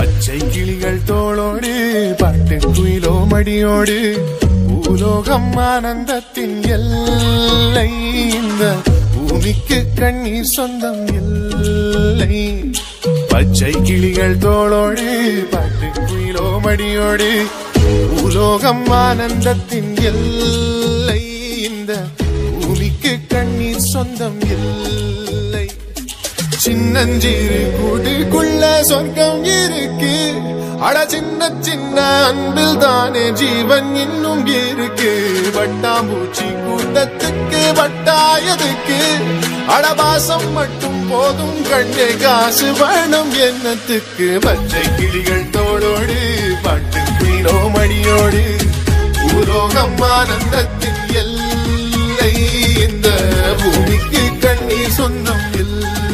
பச்சை கிளிகள் தோளோடு பாட்டு குயிலோ மடியோடு பூலோகம் ஆனந்தத்தின் எல்லை இந்த பூமிக்கு கண்ணீர் சொந்தம் இல்லை பச்சை கிளிகள் தோளோடு பாட்டு குயிலோ மடியோடு பூலோகம் ஆனந்தத்தின் எல்லை இந்த பூமிக்கு கண்ணீர் சொந்தம் இல்லை சின்னஞ்சிறு கூட்டுக்குள்ள சொர்க்கம் இருக்கு அட சின்ன சின்ன அன்பில் தானே ஜீவன் இன்னும் இருக்கு வட்டாம்பூச்சி கூட்டத்துக்கு வட்டாயதுக்கு அடபாசம் மட்டும் போதும் கண்ணே காசு வேணும் எண்ணத்துக்கு பச்சை கிளிகள் தோளோடு பாட்டு குயிலோ மடியோடு பூலோகம் ஆனந்தத்தின் எல்லை இந்த பூமிக்கு கண்ணீர் சொந்தம் இல்லை